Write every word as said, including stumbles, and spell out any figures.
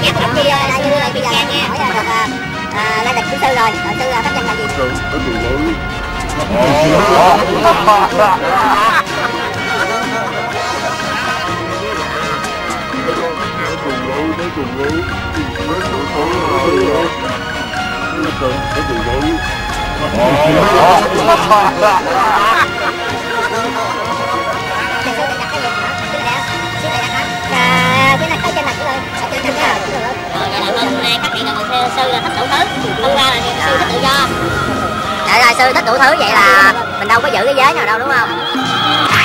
nhắc một chi đại sư bây giờ hỏi được lai lịch của sư rồi, rồi sư pháp danh là gì? Cái này trên mặt của rồi, trên mặt rồi. Vậy là hôm nay phát hiện là người sư là thích đủ thứ, không ra là sư thích tự do. Dạ rồi sư thích đủ thứ vậy là mình đâu có giữ cái giới nào đâu đúng không?